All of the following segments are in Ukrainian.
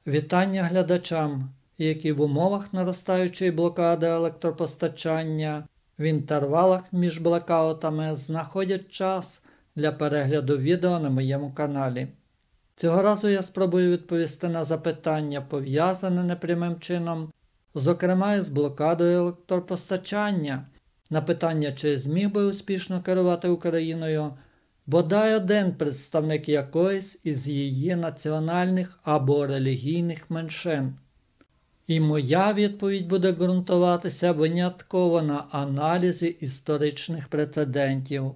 Вітання глядачам, які в умовах наростаючої блокади електропостачання в інтервалах між блекаутами знаходять час для перегляду відео на моєму каналі. Цього разу я спробую відповісти на запитання, пов'язане непрямим чином, зокрема із блокадою електропостачання, на питання, чи зміг би успішно керувати Україною бодай один представник якоїсь із її національних або релігійних меншин. І моя відповідь буде ґрунтуватися винятково на аналізі історичних прецедентів.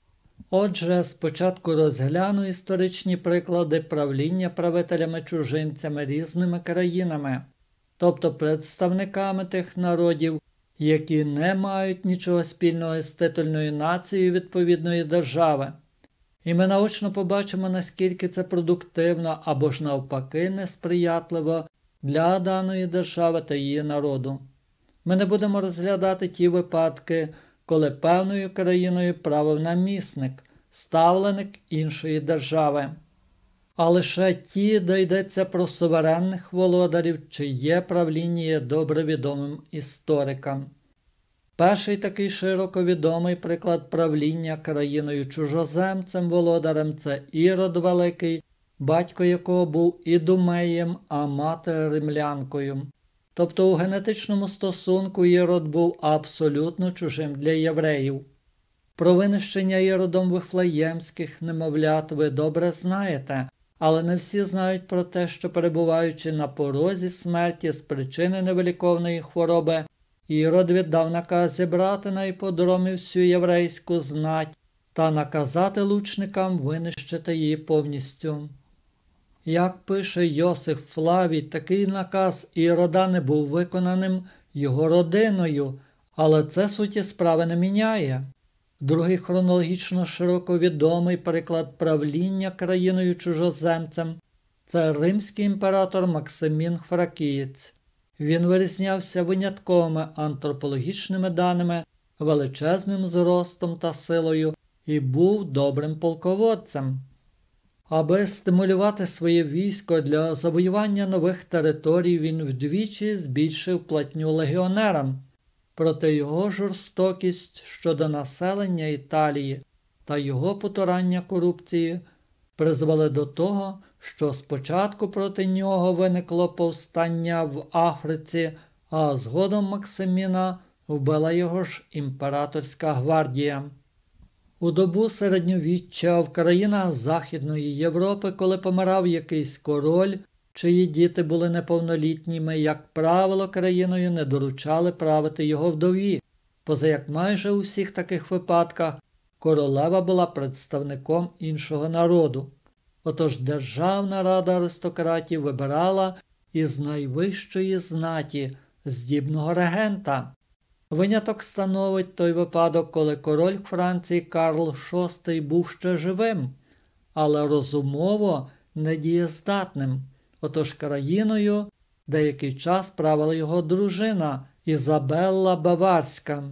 Отже, спочатку розгляну історичні приклади правління правителями-чужинцями різними країнами, тобто представниками тих народів, які не мають нічого спільного з титульною нацією відповідної держави. І ми наочно побачимо, наскільки це продуктивно або ж навпаки несприятливо для даної держави та її народу. Ми не будемо розглядати ті випадки, коли певною країною правив намісник, ставленик іншої держави, а лише ті, де йдеться про суверенних володарів, чиє правління є добре відомим історикам. Перший такий широко відомий приклад правління країною-чужоземцем-володарем – це Ірод Великий, батько якого був ідумеєм, а мати римлянкою. Тобто у генетичному стосунку Ірод був абсолютно чужим для євреїв. Про винищення Іродом вифлеємських немовлят ви добре знаєте, але не всі знають про те, що перебуваючи на порозі смерті з причини невиліковної хвороби, Ірод віддав наказ зібрати на іподромі всю єврейську знать та наказати лучникам винищити її повністю. Як пише Йосиф Флавій, такий наказ Ірода не був виконаним його родиною, але це суті справи не міняє. Другий хронологічно широко відомий приклад правління країною-чужоземцем – це римський імператор Максимін Фракієць. Він вирізнявся винятковими антропологічними даними, величезним зростом та силою і був добрим полководцем. Аби стимулювати своє військо для завоювання нових територій, він вдвічі збільшив платню легіонерам. Проте його жорстокість щодо населення Італії та його потурання корупції призвели до того, що спочатку проти нього виникло повстання в Африці, а згодом Максиміна вбила його ж імператорська гвардія. У добу середньовіччя в країнах Західної Європи, коли помирав якийсь король, чиї діти були неповнолітніми, як правило, країною не доручали правити його вдові, поза як майже у всіх таких випадках королева була представником іншого народу. Отож Державна рада аристократів вибирала із найвищої знаті здібного регента. Виняток становить той випадок, коли король Франції Карл VI був ще живим, але розумово недієздатним. Отож країною деякий час правила його дружина Ізабелла Баварська.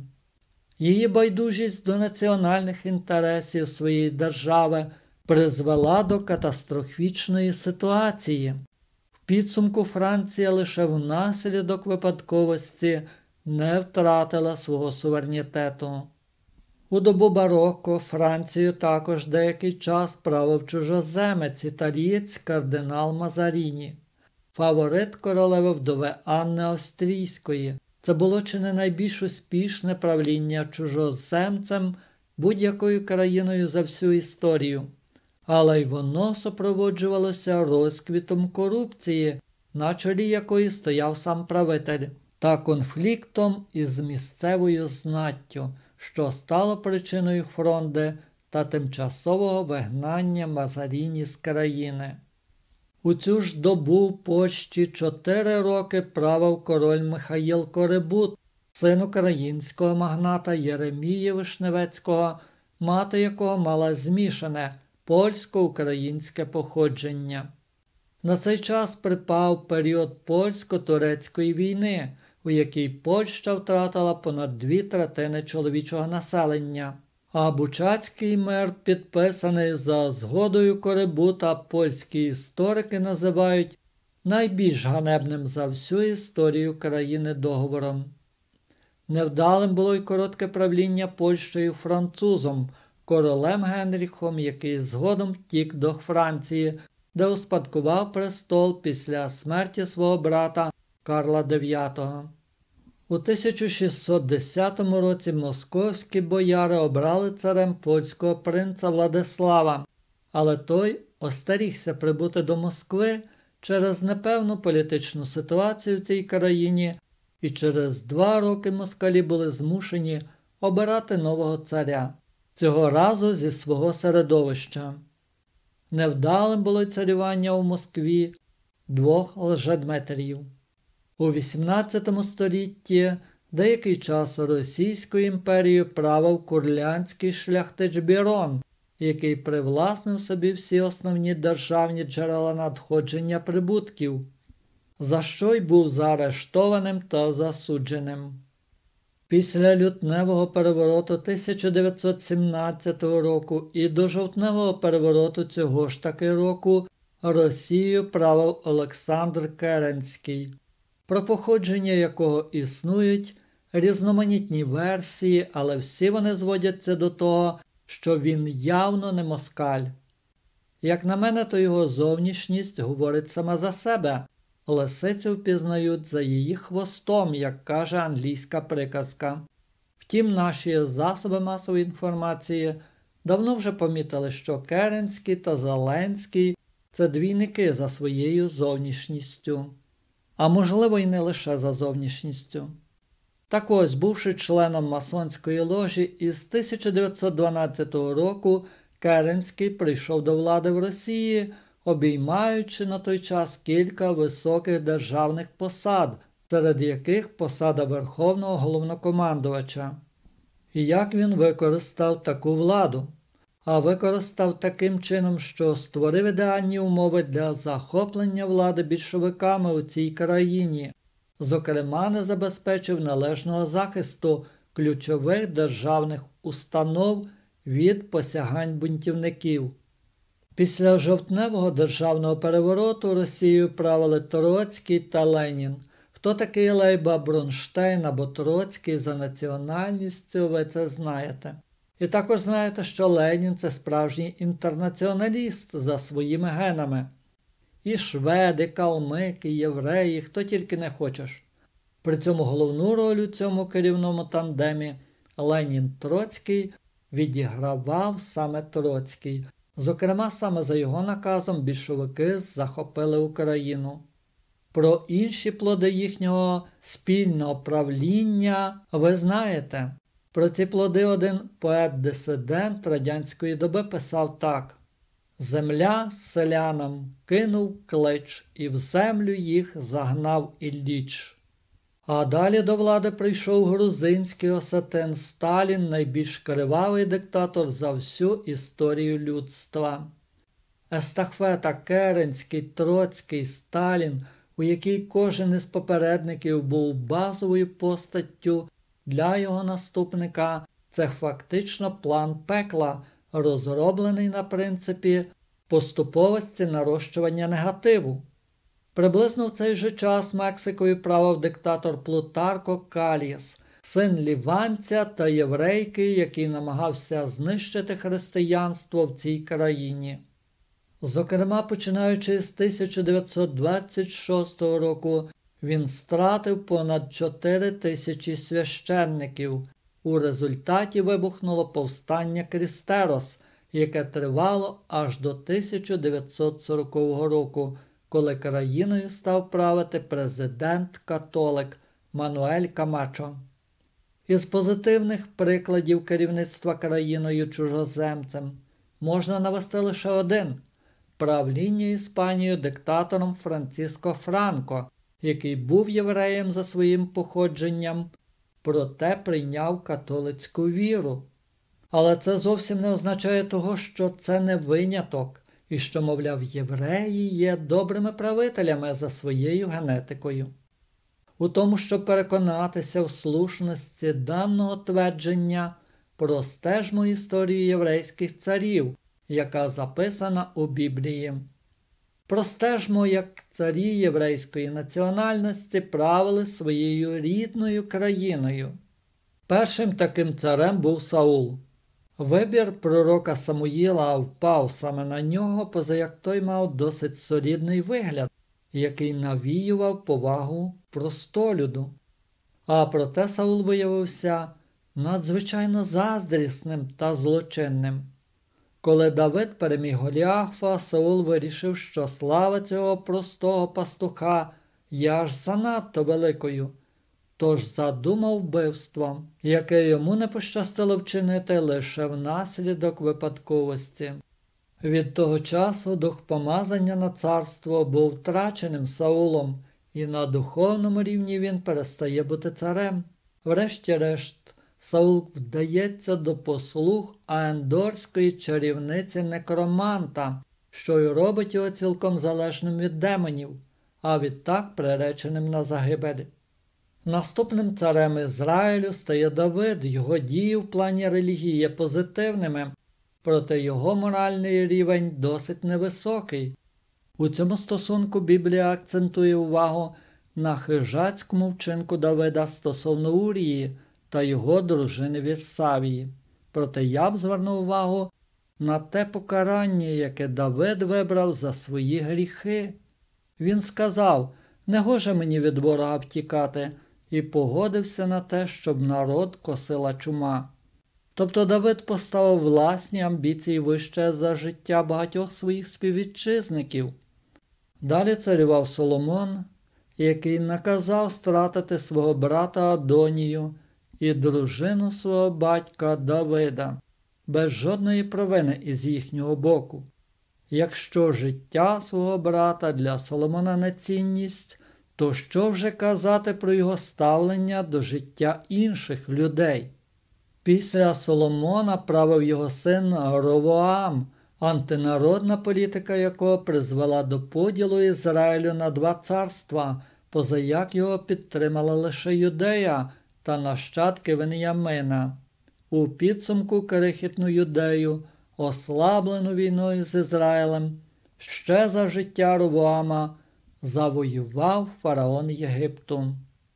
Її байдужість до національних інтересів своєї держави призвела до катастрофічної ситуації. В підсумку Франція лише внаслідок випадковості не втратила свого суверенітету. У добу бароко Францію також деякий час правив чужоземець, італієць кардинал Мазаріні, фаворит королеви вдови Анни Австрійської. Це було чи не найбільш успішне правління чужоземцем будь-якою країною за всю історію. Але й воно супроводжувалося розквітом корупції, на чолі якої стояв сам правитель, та конфліктом із місцевою знаттю, що стало причиною фронди та тимчасового вигнання Мазаріні з країни. У цю ж добу в Польщі 4 роки правив король Михаїл Корибут, син українського магната Єремії Вишневецького, мати якого мала змішане польсько-українське походження. На цей час припав період польсько-турецької війни, у якій Польща втратила понад 2/3 чоловічого населення. А Бучацький мир, підписаний за згодою Корибута, польські історики називають найбільш ганебним за всю історію країни договором. Невдалим було й коротке правління Польщею французом, королем Генріхом, який згодом втік до Франції, де успадкував престол після смерті свого брата Карла IX. У 1610 році московські бояри обрали царем польського принца Владислава, але той остерігся прибути до Москви через непевну політичну ситуацію в цій країні, і через 2 роки москалі були змушені обирати нового царя, цього разу зі свого середовища. Невдалим було й царювання у Москві 2 лжедмитрів. У 18 столітті деякий час Російською імперією правив курлянський шляхтич Бірон, який привласнив собі всі основні державні джерела надходження прибутків, за що й був заарештованим та засудженим. Після лютневого перевороту 1917 року і до жовтневого перевороту цього ж таки року Росією правив Олександр Керенський, про походження якого існують різноманітні версії, але всі вони зводяться до того, що він явно не москаль. Як на мене, то його зовнішність говорить сама за себе. Лисицю впізнають за її хвостом, як каже англійська приказка. Втім, наші засоби масової інформації давно вже помітили, що Керенський та Зеленський – це двійники за своєю зовнішністю. А можливо, і не лише за зовнішністю. Так ось, бувши членом масонської ложі, із 1912 року Керенський прийшов до влади в Росії, обіймаючи на той час кілька високих державних посад, серед яких посада Верховного Головнокомандувача. І як він використав таку владу? А використав таким чином, що створив ідеальні умови для захоплення влади більшовиками у цій країні, зокрема не забезпечив належного захисту ключових державних установ від посягань бунтівників. Після жовтневого державного перевороту Росією правили Троцький та Ленін. Хто такий Лейба Бронштейн або Троцький за національністю, ви це знаєте. І також знаєте, що Ленін – це справжній інтернаціоналіст за своїми генами. І шведи, калмики, євреї, хто тільки не хочеш. При цьому головну роль у цьому керівному тандемі Ленін-Троцький відігравав саме Троцький. Зокрема, саме за його наказом більшовики захопили Україну. Про інші плоди їхнього спільного правління ви знаєте. Про ці плоди один поет-дисидент радянської доби писав так: «Земля селянам кинув клич, і в землю їх загнав Ілліч». А далі до влади прийшов грузинський осетин Сталін, найбільш кривавий диктатор за всю історію людства. Естафета Керенський, Троцький, Сталін, у якій кожен із попередників був базовою постаттю для його наступника, це фактично план пекла, розроблений на принципі поступовості нарощування негативу. Приблизно в цей же час Мексикою правив диктатор Плутарко Кальєс, син ліванця та єврейки, який намагався знищити християнство в цій країні. Зокрема, починаючи з 1926 року, він стратив понад 4 тисячі священників. У результаті вибухнуло повстання Крістерос, яке тривало аж до 1940 року, коли країною став правити президент-католик Мануель Камачо. Із позитивних прикладів керівництва країною чужоземцем можна навести лише один – правління Іспанією диктатором Франциско Франко, який був євреєм за своїм походженням, проте прийняв католицьку віру. Але це зовсім не означає того, що це не виняток, і що, мовляв, євреї є добрими правителями за своєю генетикою. У тому, щоб переконатися в слушності даного твердження, простежмо історію єврейських царів, яка записана у Біблії. Простежмо, як царі єврейської національності правили своєю рідною країною. Першим таким царем був Саул. Вибір пророка Самуїла впав саме на нього, поза як той мав досить солідний вигляд, який навіював повагу простолюду. А проте Саул виявився надзвичайно заздрісним та злочинним. Коли Давид переміг Голіафа, Саул вирішив, що слава цього простого пастуха є аж занадто великою, тож задумав вбивство, яке йому не пощастило вчинити лише внаслідок випадковості. Від того часу дух помазання на царство був втраченим Саулом, і на духовному рівні він перестає бути царем. Врешті-решт, Саул вдається до послуг аендорської чарівниці некроманта, що й робить його цілком залежним від демонів, а відтак приреченим на загибель. Наступним царем Ізраїлю стає Давид, його дії в плані релігії є позитивними, проте його моральний рівень досить невисокий. У цьому стосунку Біблія акцентує увагу на хижацькому вчинку Давида стосовно Урії та його дружини Вірсавії. Проте я б звернув увагу на те покарання, яке Давид вибрав за свої гріхи. Він сказав: «Не гоже мені від ворога втікати», і погодився на те, щоб народ косила чума. Тобто Давид поставив власні амбіції вище за життя багатьох своїх співвітчизників. Далі царював Соломон, який наказав стратити свого брата Адонію і дружину свого батька Давида, без жодної провини із їхнього боку. Якщо життя свого брата для Соломона не цінність, то що вже казати про його ставлення до життя інших людей? Після Соломона правив його син Ровоам, антинародна політика якого призвела до поділу Ізраїлю на два царства, позаяк його підтримала лише Юдея та нащадки Веніямина. У підсумку крихітну Юдею, ослаблену війною з Ізраїлем, ще за життя Ровоама завоював фараон Єгипту.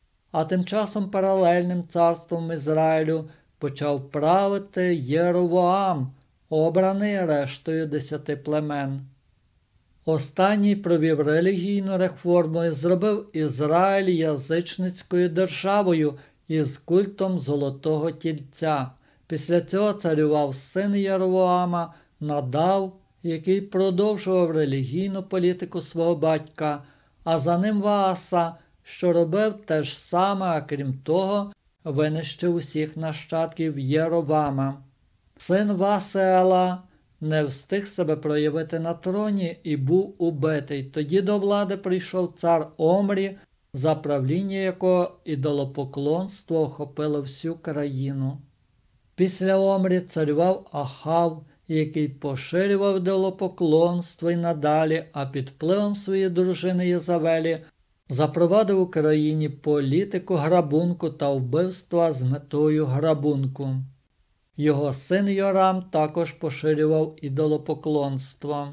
А тим часом паралельним царством Ізраїлю почав правити Єровоам, обраний рештою 10 племен. Останній провів релігійну реформу і зробив Ізраїль язичницькою державою із культом Золотого Тільця. Після цього царював син Єровоама Надав, який продовжував релігійну політику свого батька, а за ним Вааса, що робив те ж саме, а крім того, винищив усіх нащадків Єровама. Син Ваасеела не встиг себе проявити на троні і був убитий. Тоді до влади прийшов цар Омрі, за правління якого ідолопоклонство охопило всю країну. Після Омрі царював Ахав, який поширював ідолопоклонство й надалі, а під впливом своєї дружини Єзавелі запровадив у країні політику грабунку та вбивства з метою грабунку. Його син Йорам також поширював ідолопоклонство.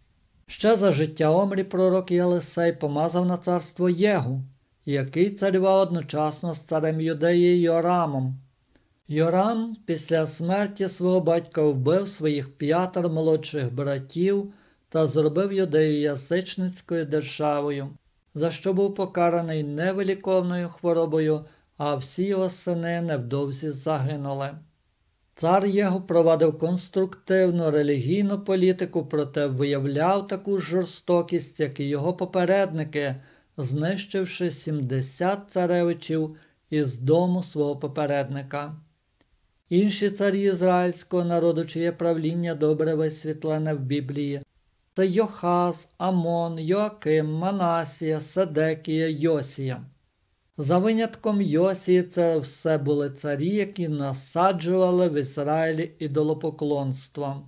Ще за життя Омрі пророк Єлисей помазав на царство Єгу, який царював одночасно з царем Юдеї Йорамом. Йорам після смерті свого батька вбив своїх 5 молодших братів та зробив Юдею язичницькою державою, за що був покараний невиліковною хворобою, а всі його сини невдовзі загинули. Цар Єгу провадив конструктивну релігійну політику, проте виявляв таку жорстокість, як і його попередники, знищивши 70 царевичів із дому свого попередника. Інші царі ізраїльського народу, чиє правління добре висвітлене в Біблії, це Йохаз, Амон, Йоаким, Манасія, Седекія, Йосія. За винятком Йосії це все були царі, які насаджували в Ізраїлі ідолопоклонство.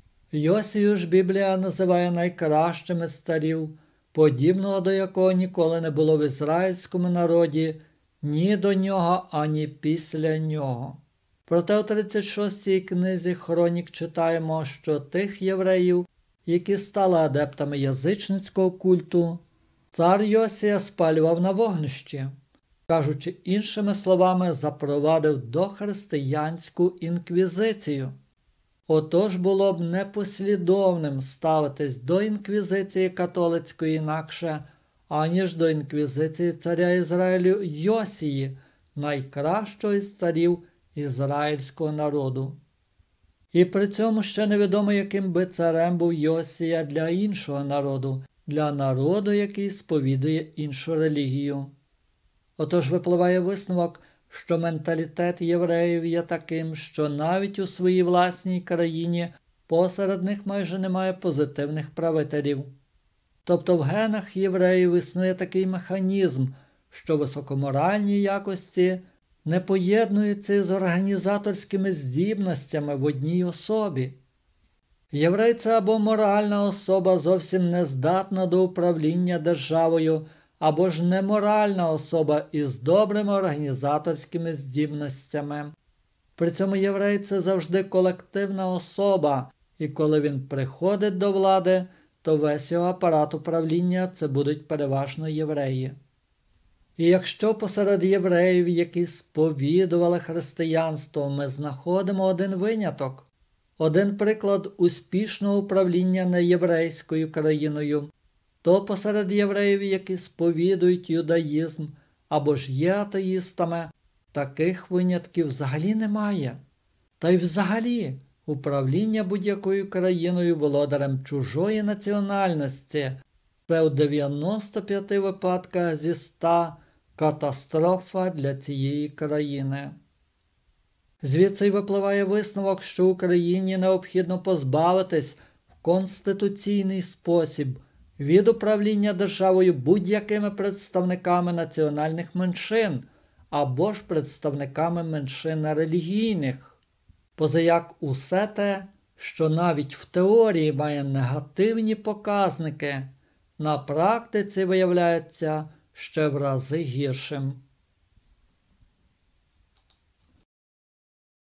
Йосію ж Біблія називає найкращим із царів, подібного до якого ніколи не було в ізраїльському народі ні до нього, ані після нього. Проте у 36-й книзі Хронік читаємо, що тих євреїв, які стали адептами язичницького культу, цар Йосія спалював на вогнищі, кажучи іншими словами, запровадив дохристиянську інквізицію. Отож було б непослідовним ставитись до інквізиції католицької інакше, аніж до інквізиції царя Ізраїлю Йосії, найкращого із царів ізраїльського народу. І при цьому ще невідомо, яким би царем був Йосія для іншого народу, для народу, який сповідує іншу релігію. Отож випливає висновок, що менталітет євреїв є таким, що навіть у своїй власній країні посеред них майже немає позитивних правителів. Тобто в генах євреїв існує такий механізм, що високоморальні якості не поєднуються з організаторськими здібностями в одній особі. Єврей – це або моральна особа, зовсім не здатна до управління державою, або ж неморальна особа із добрими організаторськими здібностями. При цьому єврей – це завжди колективна особа, і коли він приходить до влади, то весь його апарат управління – це будуть переважно євреї. І якщо посеред євреїв, які сповідували християнство, ми знаходимо один виняток, один приклад успішного управління неєврейською країною, то посеред євреїв, які сповідують юдаїзм або ж є атеїстами, таких винятків взагалі немає. Та й взагалі управління будь-якою країною володарем чужої національності – це у 95 випадках зі 100 катастрофа для цієї країни. Звідси й випливає висновок, що Україні необхідно позбавитись в конституційний спосіб від управління державою будь-якими представниками національних меншин або ж представниками меншин релігійних. Позаяк усе те, що навіть в теорії має негативні показники, на практиці виявляється ще в рази гіршим.